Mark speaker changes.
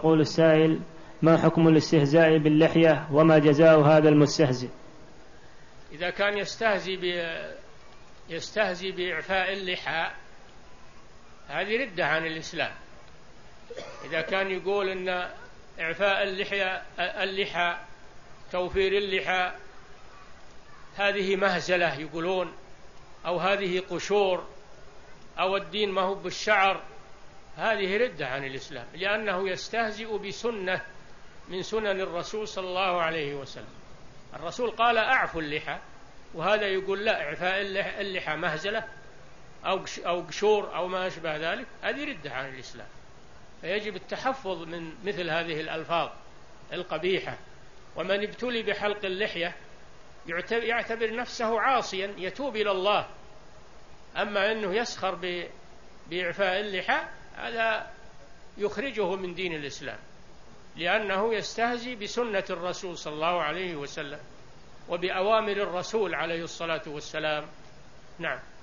Speaker 1: يقول السائل: ما حكم الاستهزاء باللحية وما جزاء هذا المستهزئ؟
Speaker 2: إذا كان يستهزي بإعفاء اللحى هذه ردة عن الإسلام. إذا كان يقول أن إعفاء اللحى توفير اللحى هذه مهزلة يقولون، أو هذه قشور، أو الدين ما هو بالشعر، هذه ردة عن الإسلام، لأنه يستهزئ بسنة من سنن الرسول صلى الله عليه وسلم. الرسول قال أعفوا اللحى، وهذا يقول لا، إعفاء اللحى مهزلة أو قشور أو ما أشبه ذلك، هذه ردة عن الإسلام. فيجب التحفظ من مثل هذه الألفاظ القبيحة. ومن ابتلي بحلق اللحية يعتبر نفسه عاصيا يتوب إلى الله. أما أنه يسخر بإعفاء اللحى هذا يخرجه من دين الإسلام، لأنه يستهزي بسنة الرسول صلى الله عليه وسلم وبأوامر الرسول عليه الصلاة والسلام. نعم.